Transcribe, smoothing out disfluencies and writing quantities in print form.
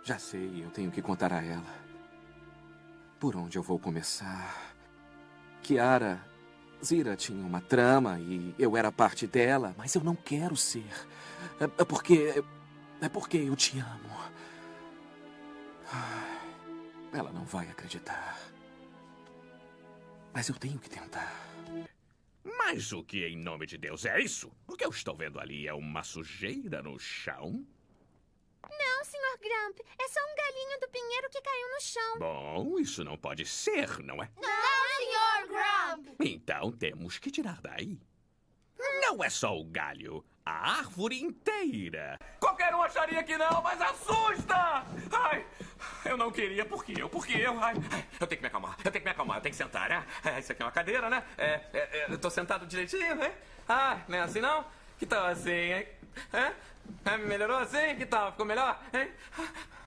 Já sei, eu tenho que contar a ela. Por onde eu vou começar? Kiara, Zira tinha uma trama e eu era parte dela, mas eu não quero ser. É porque eu te amo. Ela não vai acreditar. Mas eu tenho que tentar. Mas o que em nome de Deus é isso? O que eu estou vendo ali é uma sujeira no chão? Não, Sr. Grump. É só um galinho do pinheiro que caiu no chão. Bom, isso não pode ser, não é? Não, Sr. Grump. Então temos que tirar daí. Não é só o galho, a árvore inteira. Qualquer um acharia que não, mas assusta! Ai, eu não queria, porque eu, ai, eu tenho que me acalmar, eu tenho que sentar, né? Isso aqui é uma cadeira, né? Eu tô sentado direitinho, né? Ah, não é assim não? Que tal assim, hein? Melhorou assim? Que tal? Ficou melhor? Hein?